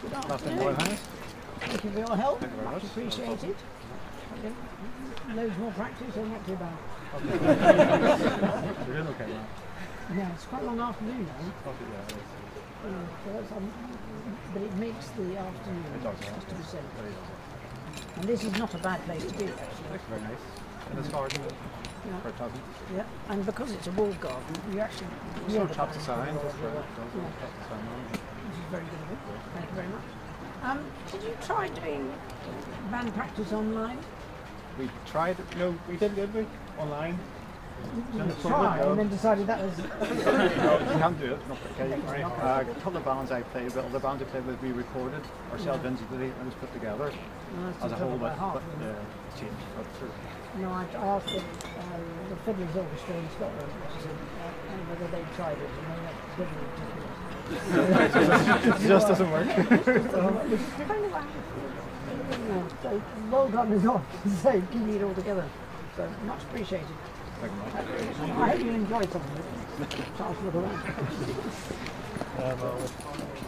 Good afternoon. Thank you for your help. Thank you very Much much. appreciated. Loads more practice, so not too bad. You're doing okay now? Yeah, it's quite a long afternoon now. Okay, yeah, it is. So that's, but it makes the afternoon, It does, yeah. has to be said. Very nice. And this is not a bad place to be, actually. It's very nice. And it's garden, Yeah. very pleasant. Yeah, and because it's a walled garden, you actually So hear the chapter band sign, very well. just for Yeah. chapter sign on. This is very good of it. Thank you very much. Did you try doing band practice online? We tried, no, we did we? Online. You tried and then decided that was... No, you can't do it, not okay. A couple of bands I played with, other bands I played with, we recorded ourselves individually and it was put together as a whole, but changed. No, I asked the Fiddler's Orchestra in Scotland whether they tried it, and they It just doesn't work. So well done is not to say keeping it all together. So much appreciated. Thank you much. I hope you enjoyed some of it. Chance to look around.